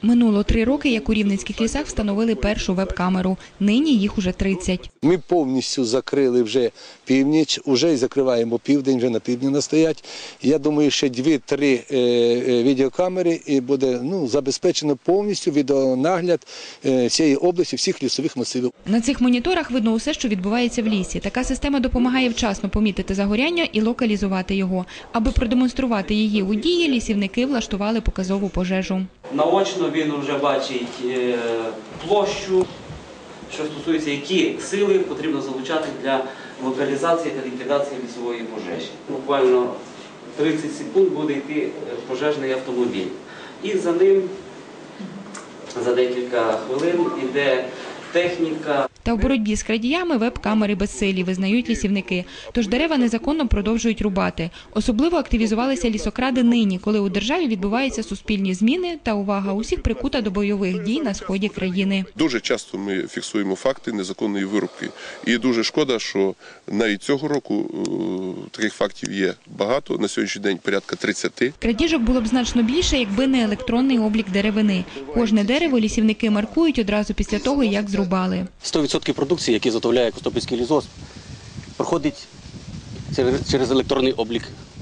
Минуло 3 роки, як у Рівненських лісах встановили першу веб-камеру. Нині їх уже 30. Ми повністю закрили вже північ, вже і закриваємо південь, вже на півдні настоять. Я думаю, ще 2-3 відеокамери і буде забезпечено повністю відеонагляд всієї області, всіх лісових масивів. На цих моніторах видно усе, що відбувається в лісі. Така система допомагає вчасно помітити загоряння і локалізувати його. Аби продемонструвати її у дії, лісівники влаштували показову пожежу. Наочно він вже бачить площу, що стосується, які сили потрібно залучати для локалізації та ліквідації лісової пожежі. Буквально 30 секунд буде йти пожежний автомобіль. І за ним за декілька хвилин йде техніка. Та в боротьбі з крадіями веб-камери безсилі, визнають лісівники. Тож дерева незаконно продовжують рубати. Особливо активізувалися лісокради нині, коли у державі відбуваються суспільні зміни та увага усіх прикута до бойових дій на сході країни. Дуже часто ми фіксуємо факти незаконної вирубки. І дуже шкода, що навіть цього року таких фактів є багато. На сьогоднішній день порядка 30. Крадіжок було б значно більше, якби не електронний облік деревини. Кожне дерево лісівники маркують одразу після того, як зрубали. 100% продукції, які заготовляє Костопільський лісгосп, проходить через електронний облік.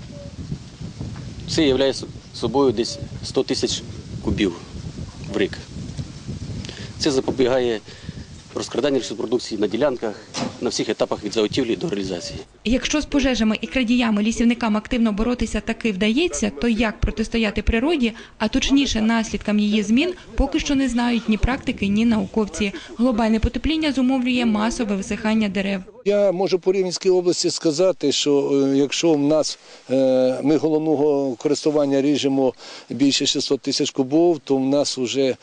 Це є собою десь 100 тисяч кубів в рік. Це запобігає розкраданню лісопродукції на ділянках, на всіх етапах від заготівлі до реалізації. Якщо з пожежами і крадіями лісівникам активно боротися таки вдається, то як протистояти природі, а точніше наслідкам її змін, поки що не знають ні практики, ні науковці. Глобальне потепління зумовлює масове висихання дерев. Я можу по Рівненській області сказати, що якщо ми головного користування ріжемо більше 600 тисяч кубів, то в нас вже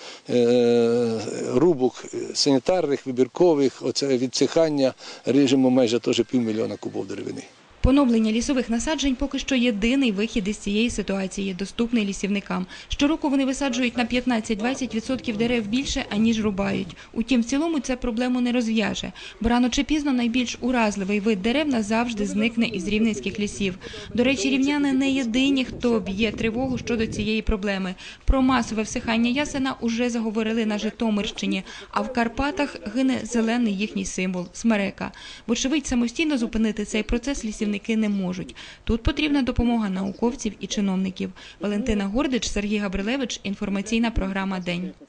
рубок санітарних, вибіркових, оце відсихання ріжемо майже теж 500 000 кубів деревини. Поновлення лісових насаджень поки що єдиний вихід із цієї ситуації, доступний лісівникам. Щороку вони висаджують на 15-20% дерев більше, аніж рубають. Утім, в цілому це проблему не розв'яже, бо рано чи пізно найбільш уразливий вид дерев назавжди зникне із рівненських лісів. До речі, рівняни не єдині, хто б'є тривогу щодо цієї проблеми. Про масове всихання ясена уже заговорили на Житомирщині, а в Карпатах гине зелений їхній символ – смерека. Вочевидь, самостійно зупинити цей процес лісівники не можуть. Тут потрібна допомога науковців і чиновників. Валентина Гордич, Сергій Габрилевич, інформаційна програма «День».